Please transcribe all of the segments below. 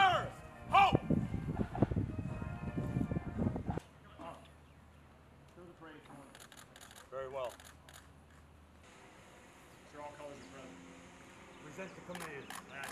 Reserve! Halt! Very well. Sure, all colors are present. Present the command.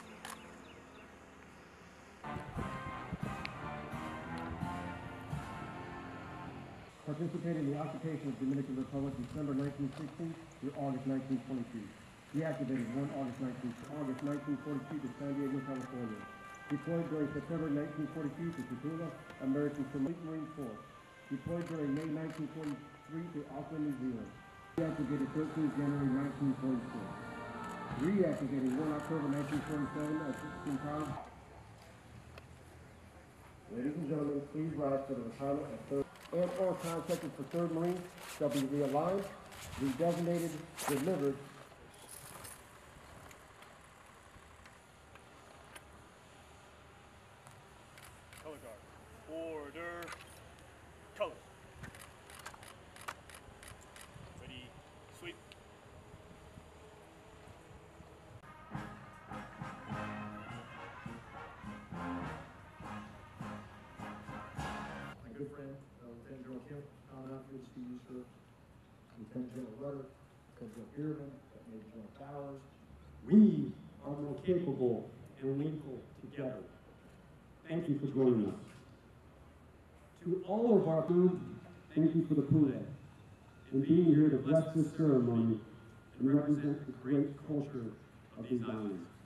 Participated in the occupation of the Dominican Republic December 1916 through August 1922. Deactivated 1 August 1942 to San Diego, California. Deployed during September 1942 to Tooele, American Marine Corps. Deployed during May 1943 to Auckland, New Zealand. Deactivated 13 January 1946. Reactivated 1 October 1947 at 16 College. Ladies and gentlemen, please rise for the retirement of 3rd and all contractors for 3rd Marine shall be realigned, redesignated, delivered. Color guard. Order. Color. Ready. Sweep. My good friend, Lieutenant General Kemp, Commandant for the speeches for Lieutenant General Rudder, Lieutenant General Pearman, Major General Towers. We are more capable and lethal together. Thank you for joining us. To all of our crew, thank you for the pull and being here to bless this ceremony and represent the great culture of these islands.